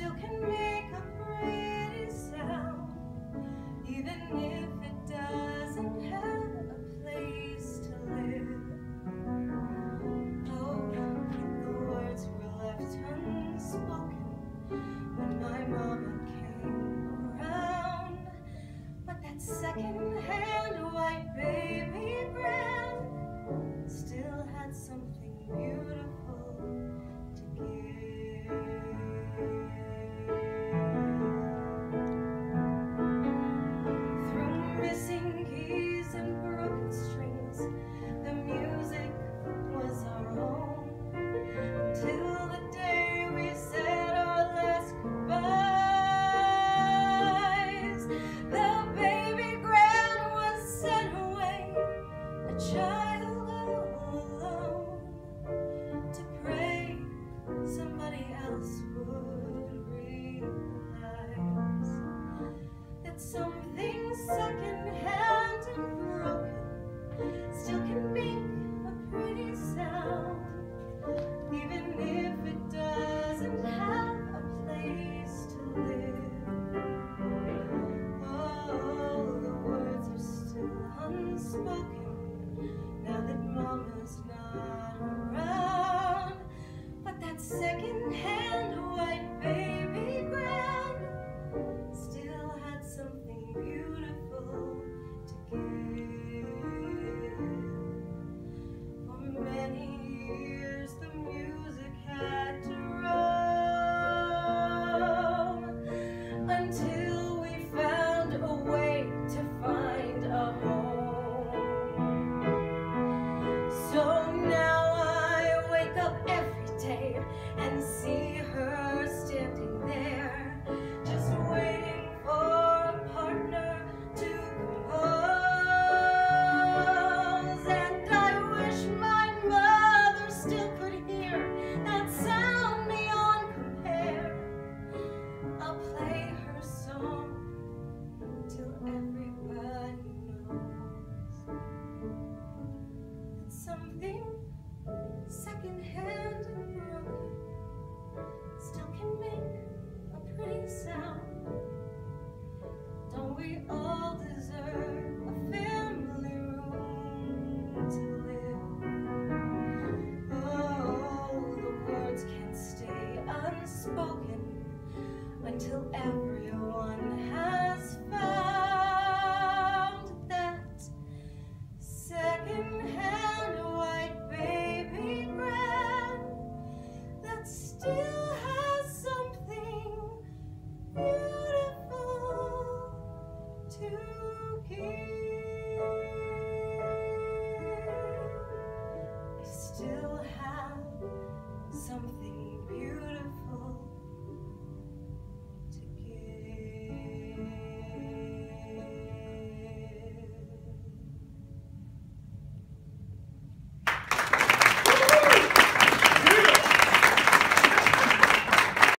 still can make a pretty sound, even if it doesn't have a place to live. Oh, the words were left unspoken when my mama came around, but that second-hand white baby grand still had something beautiful to give. Through missing keys and broken strings, the music was our own, till the day we said our last goodbyes. The baby grand was sent away, a child all alone, to pray somebody else would realize that something second-hand and broken still can make a pretty sound, even if it doesn't have a place to live. Oh, the words are still unspoken now that Mama's not around, but that second-hand white baby grand still had something beautiful to give. For many years the music had to roam, until we found a way to find a home. So now I wake up every day and see her standing there, just waiting for a partner to compose. And I wish my mother still could hear that sound beyond compare. I'll play her song till everybody knows that something second-hand and broken still can make a pretty sound. Don't we all deserve a family room to live? Oh, the words can't stay unspoken until everyone has